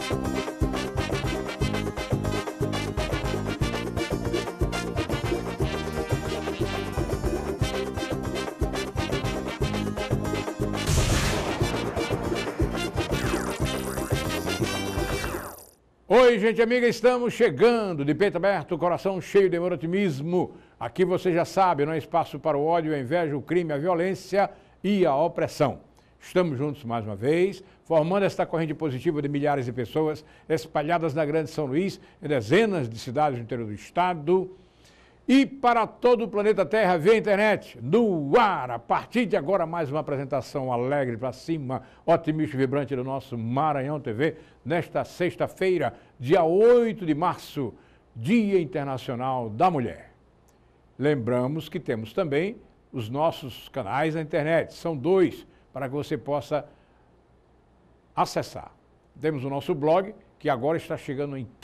Oi, gente amiga, estamos chegando de peito aberto, coração cheio de otimismo. Aqui você já sabe, não há espaço para o ódio, a inveja, o crime, a violência e a opressão. Estamos juntos mais uma vez, formando esta corrente positiva de milhares de pessoas espalhadas na Grande São Luís, em dezenas de cidades do interior do estado e para todo o planeta Terra via internet, no ar. A partir de agora, mais uma apresentação alegre para cima, otimista e vibrante do nosso Maranhão TV, nesta sexta-feira, dia 8 de março, Dia Internacional da Mulher. Lembramos que temos também os nossos canais na internet, são 2, para que você possa acessar. Temos o nosso blog, que agora está chegando em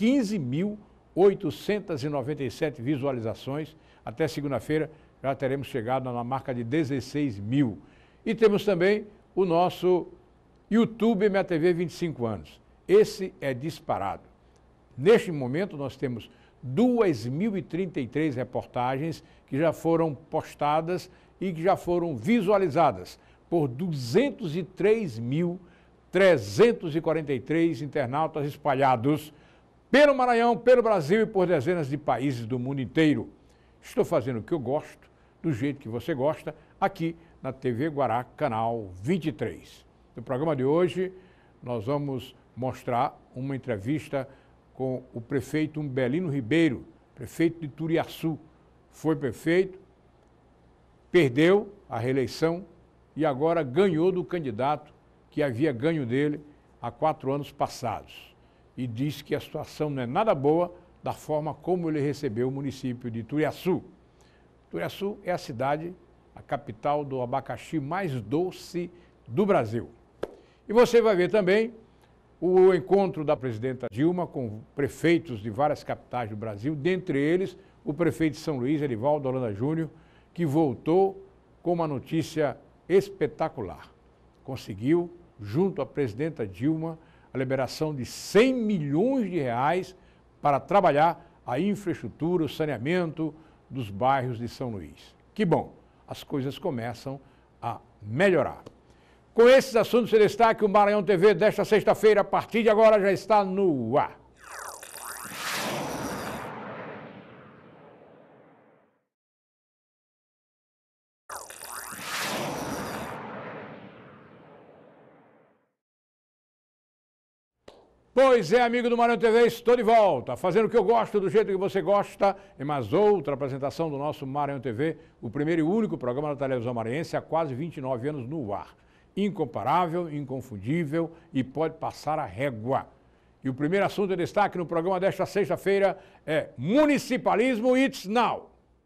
15.897 visualizações. Até segunda-feira já teremos chegado na marca de 16 mil. E temos também o nosso YouTube MATV 25 anos. Esse é disparado. Neste momento nós temos 2.033 reportagens que já foram postadas e que já foram visualizadas por 203.343 internautas espalhados pelo Maranhão, pelo Brasil e por dezenas de países do mundo inteiro. Estou fazendo o que eu gosto, do jeito que você gosta, aqui na TV Guará, canal 23. No programa de hoje, nós vamos mostrar uma entrevista com o prefeito Umbelino Ribeiro, prefeito de Turiaçu. Foi prefeito, perdeu a reeleição e agora ganhou do candidato que havia ganho dele há 4 anos passados. E diz que a situação não é nada boa da forma como ele recebeu o município de Turiaçu. Turiaçu é a cidade, a capital do abacaxi mais doce do Brasil. E você vai ver também o encontro da presidenta Dilma com prefeitos de várias capitais do Brasil, dentre eles o prefeito de São Luís, Erivaldo Holanda Júnior, que voltou com uma notícia espetacular. Conseguiu, junto à presidenta Dilma, a liberação de 100 milhões de reais para trabalhar a infraestrutura, o saneamento dos bairros de São Luís. Que bom, as coisas começam a melhorar. Com esses assuntos em destaque, o Maranhão TV desta sexta-feira, a partir de agora, já está no ar. Pois é, amigo do Maranhão TV, estou de volta, fazendo o que eu gosto, do jeito que você gosta, em mais outra apresentação do nosso Maranhão TV, o primeiro e único programa da televisão maranhense há quase 29 anos no ar. Incomparável, inconfundível e pode passar a régua. E o primeiro assunto em destaque no programa desta sexta-feira é Municipalismo It's Now.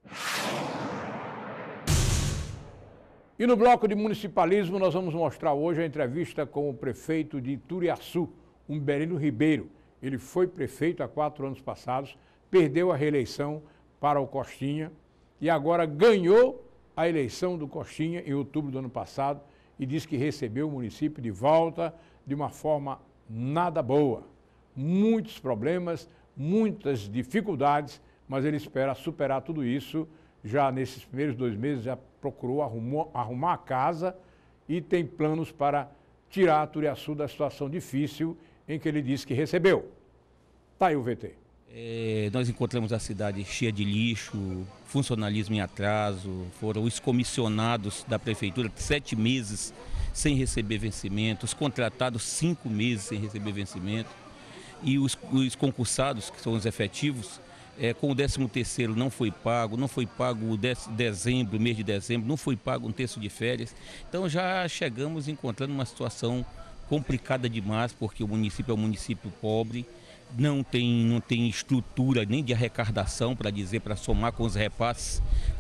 E no bloco de municipalismo nós vamos mostrar hoje a entrevista com o prefeito de Turiaçu, Umbelino Ribeiro. Ele foi prefeito há 4 anos passados, perdeu a reeleição para o Costinha e agora ganhou a eleição do Costinha em outubro do ano passado e diz que recebeu o município de volta de uma forma nada boa. Muitos problemas, muitas dificuldades, mas ele espera superar tudo isso. Já nesses primeiros 2 meses já procurou arrumar a casa e tem planos para tirar a Turiaçu da situação difícil em que ele disse que recebeu. Está aí o VT. Nós encontramos a cidade cheia de lixo, funcionalismo em atraso, foram os comissionados da prefeitura 7 meses sem receber vencimento, os contratados 5 meses sem receber vencimento e os concursados, que são os efetivos, com o 13º não foi pago o dezembro, mês de dezembro, não foi pago um terço de férias. Então já chegamos encontrando uma situação complicada demais, porque o município é um município pobre, não tem estrutura nem de arrecadação para somar com os repasses.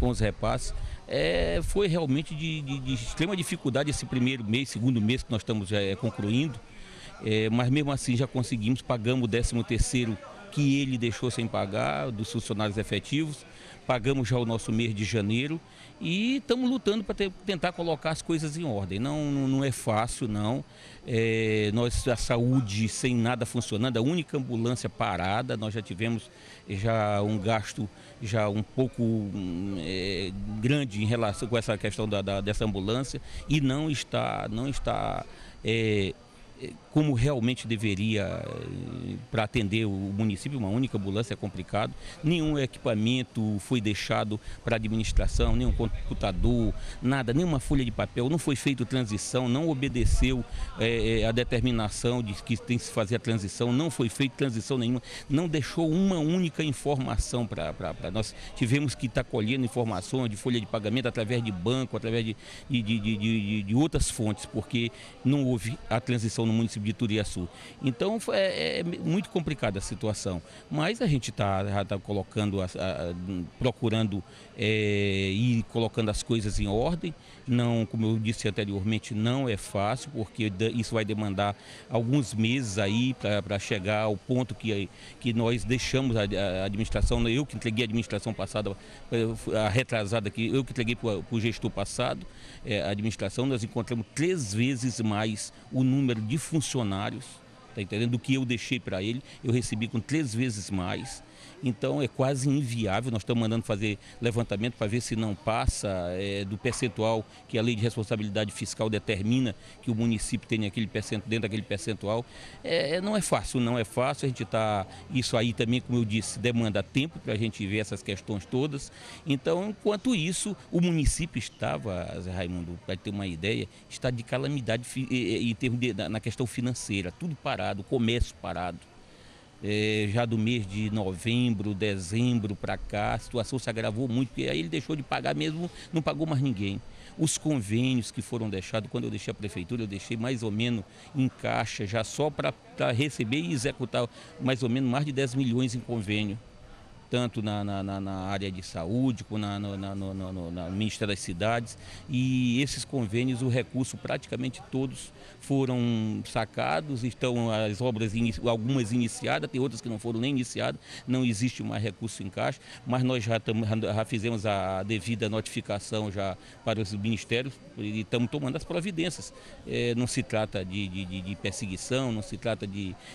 Foi realmente de extrema dificuldade esse primeiro mês, segundo mês que nós estamos concluindo, mas mesmo assim já conseguimos, pagamos o 13º que ele deixou sem pagar, dos funcionários efetivos. Pagamos já o nosso mês de janeiro e estamos lutando para tentar colocar as coisas em ordem. Não é fácil, não. A saúde sem nada funcionando, a única ambulância parada, nós já tivemos um gasto já um pouco grande em relação com essa questão dessa ambulância e não está como realmente deveria para atender o município. Uma única ambulância é complicado, nenhum equipamento foi deixado para a administração, nenhum computador, nada, nenhuma folha de papel, não foi feita transição, não obedeceu a determinação de que tem que se fazer a transição, não foi feita transição nenhuma, não deixou uma única informação para nós. Tivemos que estar colhendo informações de folha de pagamento através de banco, através de outras fontes, porque não houve a transição no município de Turiaçu. Então é muito complicada a situação, mas a gente já está colocando, procurando ir colocando as coisas em ordem. Não, como eu disse anteriormente, não é fácil, porque isso vai demandar alguns meses aí para chegar ao ponto que nós deixamos a administração. Eu que entreguei a administração passada, a retrasada aqui, eu que entreguei para o gestor passado, a administração, nós encontramos 3 vezes mais o número de funcionários, tá entendendo, do que eu deixei para ele. Eu recebi com 3 vezes mais. Então é quase inviável. Nós estamos mandando fazer levantamento para ver se não passa do percentual que a lei de responsabilidade fiscal determina que o município tem dentro daquele percentual. Não é fácil, não é fácil. A gente está, isso aí também, como eu disse, demanda tempo para a gente ver essas questões todas. Então, enquanto isso, o município estava, Zé Raimundo, para ter uma ideia, está de calamidade em termos na questão financeira, tudo parado, o comércio parado. Já do mês de novembro, dezembro para cá, a situação se agravou muito, porque aí ele deixou de pagar mesmo, não pagou mais ninguém. Os convênios que foram deixados, quando eu deixei a prefeitura, eu deixei mais ou menos em caixa, já só para receber e executar mais ou menos mais de 10 milhões em convênio, tanto na área de saúde, como no Ministério das Cidades. E esses convênios, o recurso praticamente todos foram sacados, estão as obras, algumas iniciadas, tem outras que não foram nem iniciadas, não existe mais recurso em caixa, mas nós já fizemos a devida notificação já para os ministérios e estamos tomando as providências. Não se trata de perseguição, não se trata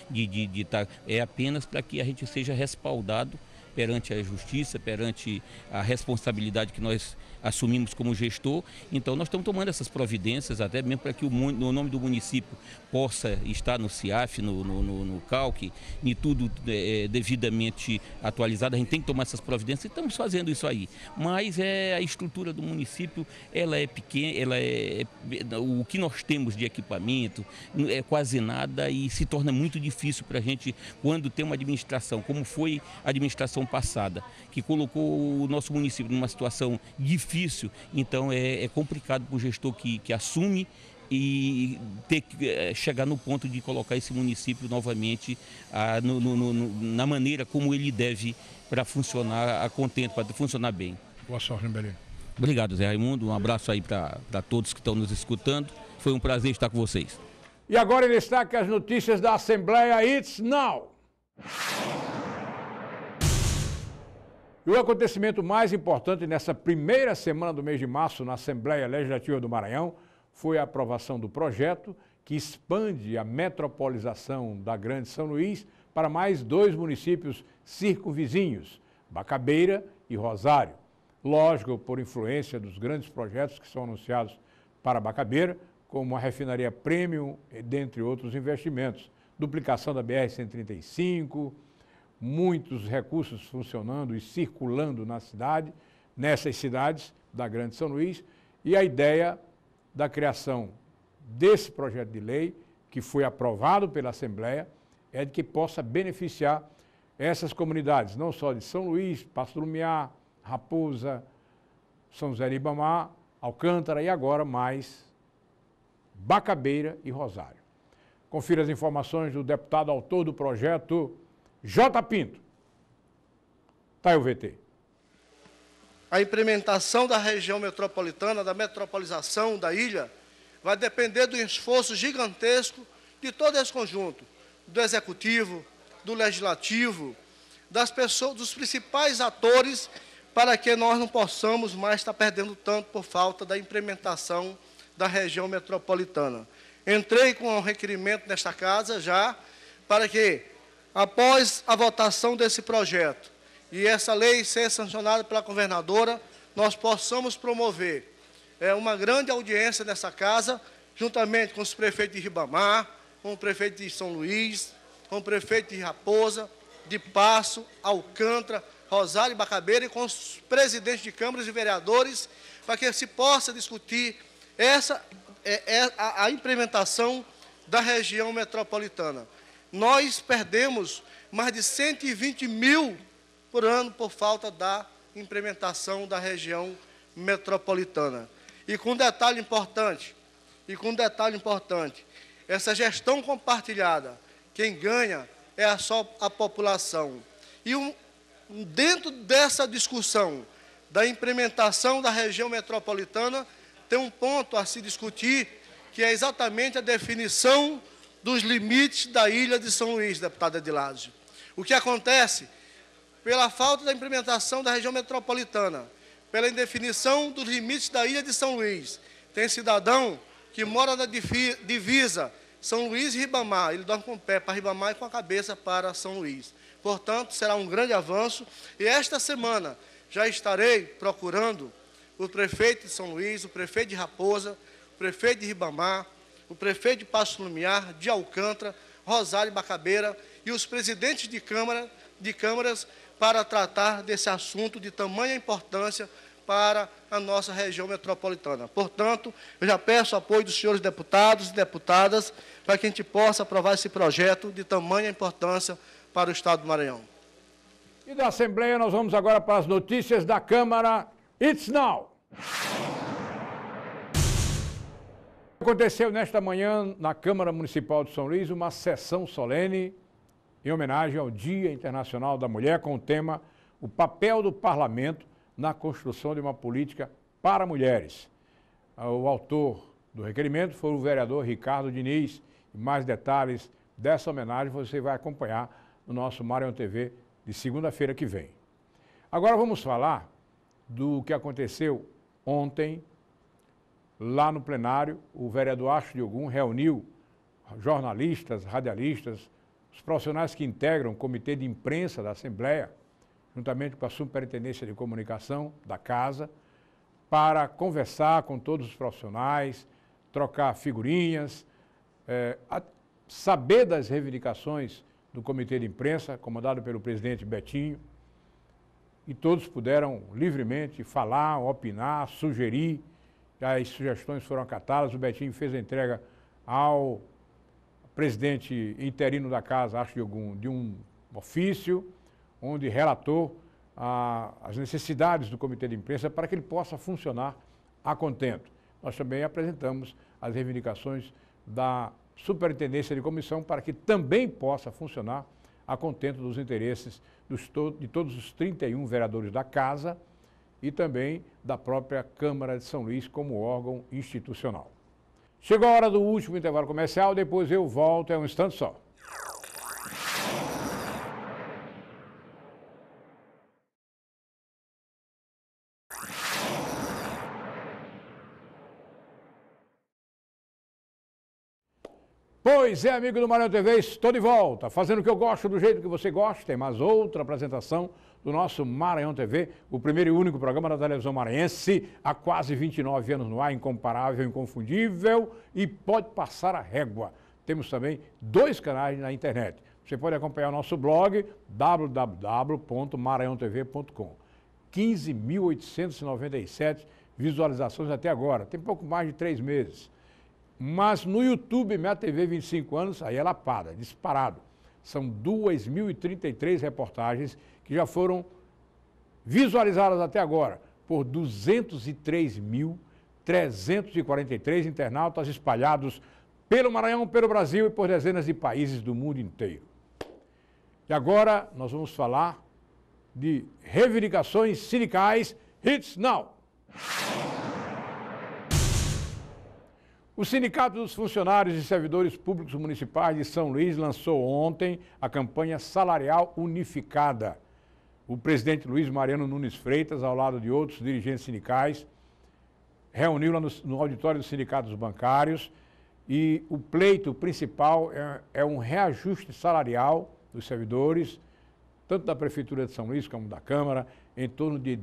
é apenas para que a gente seja respaldado perante a justiça, perante a responsabilidade que nós assumimos como gestor. Então nós estamos tomando essas providências, até mesmo para que o nome do município possa estar no CIAF, no CALC, e tudo devidamente atualizado. A gente tem que tomar essas providências e estamos fazendo isso aí. Mas a estrutura do município, ela é pequena, o que nós temos de equipamento é quase nada e se torna muito difícil para a gente, quando tem uma administração, como foi a administração passada, que colocou o nosso município numa situação difícil. Então é complicado para o gestor que assume e ter que chegar no ponto de colocar esse município novamente na maneira como ele deve para funcionar a contento, para funcionar bem. Boa sorte, Belém. Obrigado, Zé Raimundo. Um abraço aí para todos que estão nos escutando. Foi um prazer estar com vocês. E agora em destaque as notícias da Assembleia It's Now. E o acontecimento mais importante nessa primeira semana do mês de março na Assembleia Legislativa do Maranhão foi a aprovação do projeto que expande a metropolização da Grande São Luís para mais 2 municípios circunvizinhos, Bacabeira e Rosário. Lógico, por influência dos grandes projetos que são anunciados para Bacabeira, como a refinaria Premium, dentre outros investimentos, duplicação da BR-135, muitos recursos funcionando e circulando na cidade, nessas cidades da Grande São Luís, e a ideia da criação desse projeto de lei, que foi aprovado pela Assembleia, é de que possa beneficiar essas comunidades, não só de São Luís, Passo do Lumiar, Raposa, São José de Ribamar, Alcântara e agora mais Bacabeira e Rosário. Confira as informações do deputado autor do projeto, J. Pinto. Tá aí o VT. A implementação da região metropolitana, da metropolização da ilha, vai depender do esforço gigantesco de todo esse conjunto, do Executivo, do Legislativo, das pessoas, dos principais atores, para que nós não possamos mais estar perdendo tanto por falta da implementação da região metropolitana. Entrei com um requerimento nesta casa já, para que, após a votação desse projeto e essa lei ser sancionada pela governadora, nós possamos promover uma grande audiência nessa casa, juntamente com os prefeitos de Ribamar, com o prefeito de São Luís, com o prefeito de Raposa, de Passo, Alcântara, Rosário e Bacabeira, e com os presidentes de câmaras e vereadores, para que se possa discutir a implementação da região metropolitana. Nós perdemos mais de 120 mil por ano por falta da implementação da região metropolitana. E com um detalhe importante, essa gestão compartilhada, quem ganha é só a população. E dentro dessa discussão da implementação da região metropolitana, tem um ponto a se discutir, que é exatamente a definição dos limites da ilha de São Luís, deputada Edilásio. O que acontece? Pela falta da implementação da região metropolitana, pela indefinição dos limites da ilha de São Luís, tem cidadão que mora na divisa São Luís e Ribamar, ele dorme com o pé para Ribamar e com a cabeça para São Luís. Portanto, será um grande avanço, e esta semana já estarei procurando o prefeito de São Luís, o prefeito de Raposa, o prefeito de Ribamar, o prefeito de Passo Lumiar, de Alcântara, Rosário e Bacabeira, e os presidentes de câmaras para tratar desse assunto de tamanha importância para a nossa região metropolitana. Portanto, eu já peço o apoio dos senhores deputados e deputadas para que a gente possa aprovar esse projeto de tamanha importância para o Estado do Maranhão. E da Assembleia nós vamos agora para as notícias da Câmara. It's now! Aconteceu nesta manhã na Câmara Municipal de São Luís uma sessão solene em homenagem ao Dia Internacional da Mulher com o tema O papel do Parlamento na construção de uma política para mulheres. O autor do requerimento foi o vereador Ricardo Diniz. E mais detalhes dessa homenagem você vai acompanhar no nosso Maranhão TV de segunda-feira que vem. Agora vamos falar do que aconteceu ontem, lá no plenário. O vereador Astro de Ogum reuniu jornalistas, radialistas, os profissionais que integram o comitê de imprensa da Assembleia, juntamente com a Superintendência de Comunicação da Casa, para conversar com todos os profissionais, trocar figurinhas, saber das reivindicações do comitê de imprensa, comandado pelo presidente Betinho, e todos puderam livremente falar, opinar, sugerir. As sugestões foram acatadas. O Betinho fez a entrega ao presidente interino da Casa, Astro de Ogum, de um ofício, onde relatou as necessidades do comitê de imprensa para que ele possa funcionar a contento. Nós também apresentamos as reivindicações da Superintendência de Comissão para que também possa funcionar a contento dos interesses de todos os 31 vereadores da Casa e também da própria Câmara de São Luís como órgão institucional. Chegou a hora do último intervalo comercial, depois eu volto, é um instante só. Pois é, amigo do Maranhão TV, estou de volta, fazendo o que eu gosto, do jeito que você gosta. Tem mais outra apresentação do nosso Maranhão TV, o primeiro e único programa da televisão maranhense, há quase 29 anos no ar, incomparável, inconfundível e pode passar a régua. Temos também 2 canais na internet. Você pode acompanhar o nosso blog, www.maranhãotv.com. 15.897 visualizações até agora, tem pouco mais de 3 meses. Mas no YouTube, minha TV 25 anos, aí ela para, disparado. São 2.033 reportagens que já foram visualizadas até agora por 203.343 internautas espalhados pelo Maranhão, pelo Brasil e por dezenas de países do mundo inteiro. E agora nós vamos falar de reivindicações sindicais. It's now! O Sindicato dos Funcionários e Servidores Públicos Municipais de São Luís lançou ontem a campanha salarial unificada. O presidente Luiz Mariano Nunes Freitas, ao lado de outros dirigentes sindicais, reuniu lá no auditório dos sindicatos bancários e o pleito principal é um reajuste salarial dos servidores, tanto da Prefeitura de São Luís como da Câmara, em torno de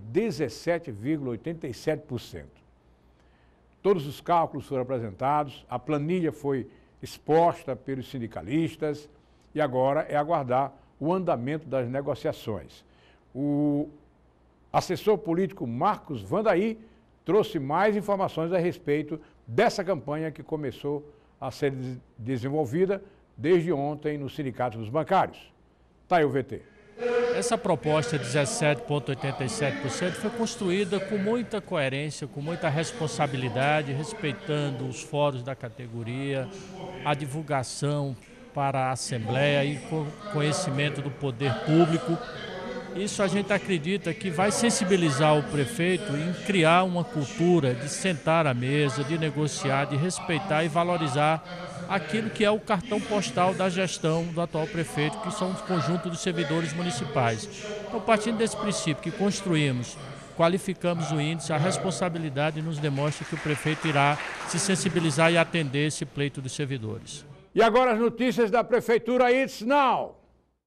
17,87%. Todos os cálculos foram apresentados, a planilha foi exposta pelos sindicalistas e agora é aguardar o andamento das negociações. O assessor político Marcos Vandaí trouxe mais informações a respeito dessa campanha que começou a ser desenvolvida desde ontem no Sindicato dos Bancários. Tá aí o VT. Essa proposta de 17,87% foi construída com muita coerência, com muita responsabilidade, respeitando os fóruns da categoria, a divulgação para a Assembleia e com conhecimento do poder público. Isso a gente acredita que vai sensibilizar o prefeito em criar uma cultura de sentar à mesa, de negociar, de respeitar e valorizar aquilo que é o cartão postal da gestão do atual prefeito, que são os conjuntos dos servidores municipais. Então, partindo desse princípio que construímos, qualificamos o índice, a responsabilidade nos demonstra que o prefeito irá se sensibilizar e atender esse pleito dos servidores. E agora as notícias da Prefeitura It's Now.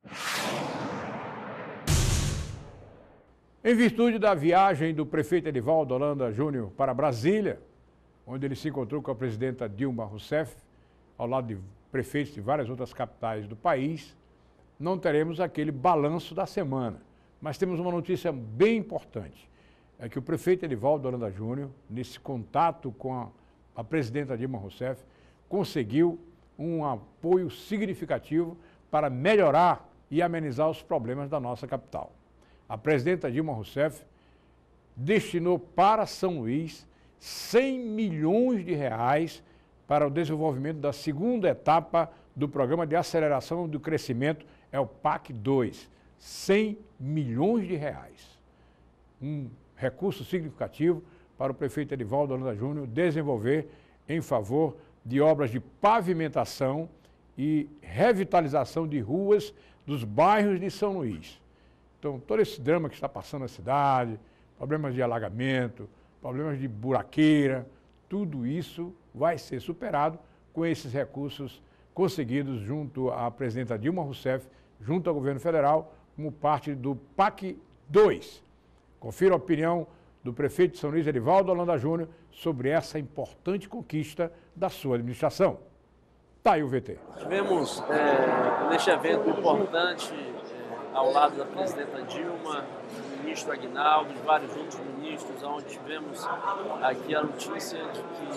Em virtude da viagem do prefeito Edivaldo Holanda Júnior para Brasília, onde ele se encontrou com a presidenta Dilma Rousseff, ao lado de prefeitos de várias outras capitais do país, não teremos aquele balanço da semana. Mas temos uma notícia bem importante. É que o prefeito Edivaldo Holanda Júnior, nesse contato com a presidenta Dilma Rousseff, conseguiu um apoio significativo para melhorar e amenizar os problemas da nossa capital. A presidenta Dilma Rousseff destinou para São Luís 100 milhões de reais para o desenvolvimento da segunda etapa do Programa de Aceleração do Crescimento, é o PAC 2. 100 milhões de reais. Um recurso significativo para o prefeito Edivaldo Holanda Júnior desenvolver em favor de obras de pavimentação e revitalização de ruas dos bairros de São Luís. Então, todo esse drama que está passando na cidade, problemas de alagamento, problemas de buraqueira, tudo isso vai ser superado com esses recursos conseguidos junto à presidenta Dilma Rousseff, junto ao governo federal, como parte do PAC 2. Confira a opinião do prefeito de São Luís, Edivaldo Holanda Júnior, sobre essa importante conquista da sua administração. Está aí o VT. Tivemos neste evento importante, ao lado da presidenta Dilma, do ministro Aguinaldo, de vários outros ministros, onde tivemos aqui a notícia de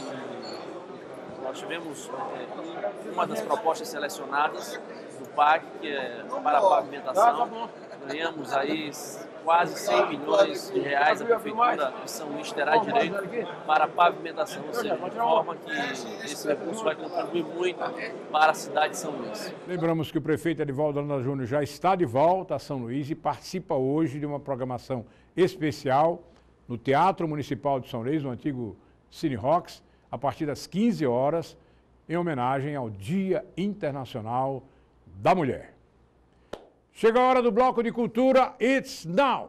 que nós tivemos uma das propostas selecionadas do PAC, que é para a pavimentação. Ganhamos aí quase 100 milhões de reais, a Prefeitura de São Luís terá direito para a pavimentação, ou seja, de forma que esse recurso vai contribuir muito para a cidade de São Luís. Lembramos que o prefeito Edivaldo Holanda Júnior já está de volta a São Luís e participa hoje de uma programação especial no Teatro Municipal de São Luís, no antigo Cine Rocks, a partir das 15 horas, em homenagem ao Dia Internacional da Mulher. Chega a hora do bloco de cultura It's Now.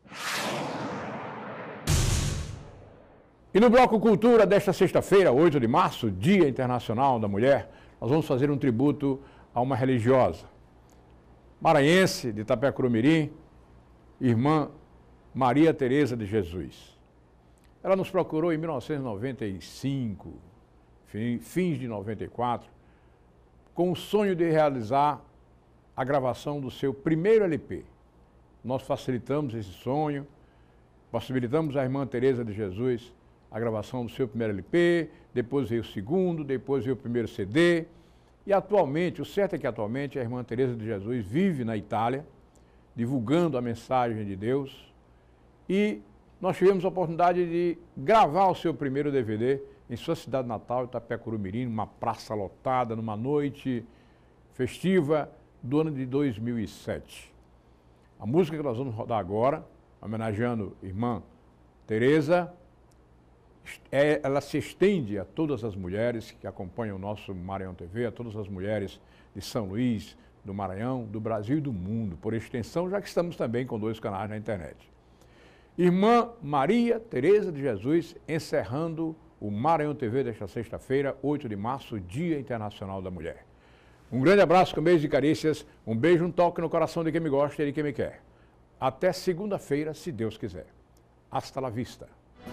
E no bloco Cultura desta sexta-feira, 8 de março, Dia Internacional da Mulher, nós vamos fazer um tributo a uma religiosa maranhense de Itapecuru-Mirim, irmã Maria Tereza de Jesus. Ela nos procurou em 1995, fins de 94, com o sonho de realizar a gravação do seu primeiro LP. Nós facilitamos esse sonho, possibilitamos à irmã Tereza de Jesus a gravação do seu primeiro LP, depois veio o segundo, depois veio o primeiro CD, e atualmente, o certo é que atualmente a irmã Tereza de Jesus vive na Itália, divulgando a mensagem de Deus, e nós tivemos a oportunidade de gravar o seu primeiro DVD em sua cidade natal, Itapecuru-Mirim, numa praça lotada, numa noite festiva do ano de 2007. A música que nós vamos rodar agora, homenageando a irmã Tereza, ela se estende a todas as mulheres que acompanham o nosso Maranhão TV, a todas as mulheres de São Luís, do Maranhão, do Brasil e do mundo, por extensão, já que estamos também com 2 canais na internet. Irmã Maria Tereza de Jesus, encerrando o Maranhão TV desta sexta-feira, 8 de março, Dia Internacional da Mulher. Um grande abraço com beijos e carícias, um beijo, um toque no coração de quem me gosta e de quem me quer. Até segunda-feira, se Deus quiser. Hasta la vista.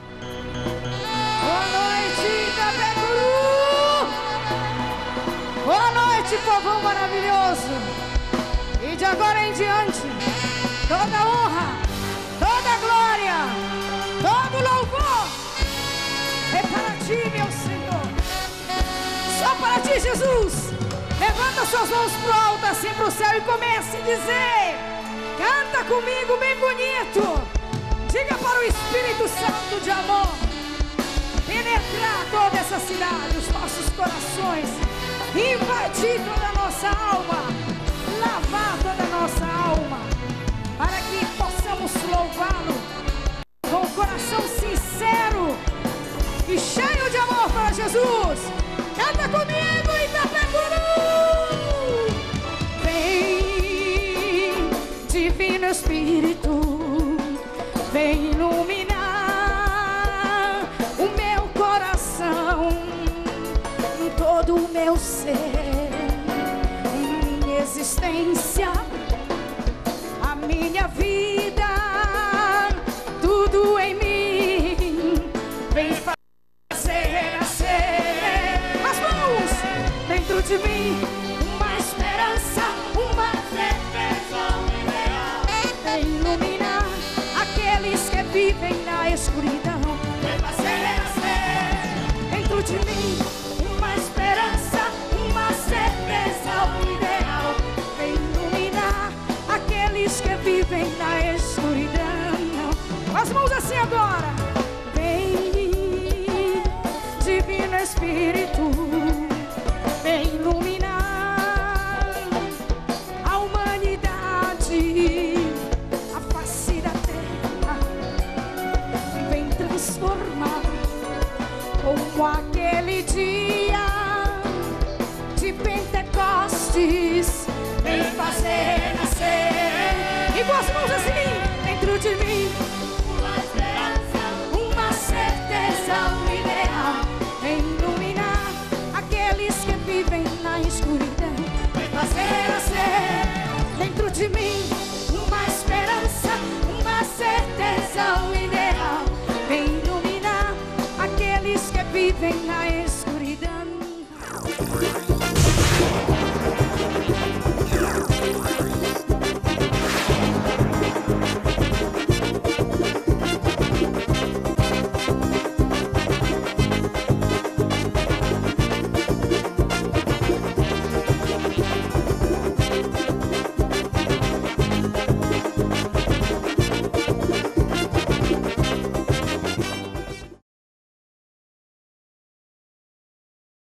Boa noite, Itapecuru! Boa noite, povão maravilhoso! E de agora em diante, toda honra, toda glória, todo louvor é para ti, meu Senhor. Só para ti, Jesus. Levanta suas mãos pro alto, assim pro céu, e comece a dizer: canta comigo bem bonito. Diga para o Espírito Santo de amor penetrar toda essa cidade, os nossos corações, invadir toda a nossa alma, lavar toda a nossa alma, para que possamos louvá-lo com o coração sincero e cheio de amor para Jesus. Canta comigo, Itapecuru! Vem, Divino Espírito, vem iluminar o meu coração, todo o meu ser, minha existência, a minha vida, tudo em mim, vem fazer nascer as mãos dentro de mim, uma esperança, uma certeza, um ideal, vem iluminar aqueles que vivem na escuridão, vem fazer nascer dentro de mim uma esperança, uma certeza, um ideal, vem iluminar aqueles que vivem na escuridão. As mãos assim agora. Vem, Divino Espírito, vem iluminar a humanidade, a face da terra, vem transformar como aquele dia de Pentecostes, vem fazer nascer, e com as mãos assim, dentro de mim, uma esperança, uma certeza, um ideal, vem iluminar aqueles que vivem na escuridão, vem fazer nascer, dentro de mim,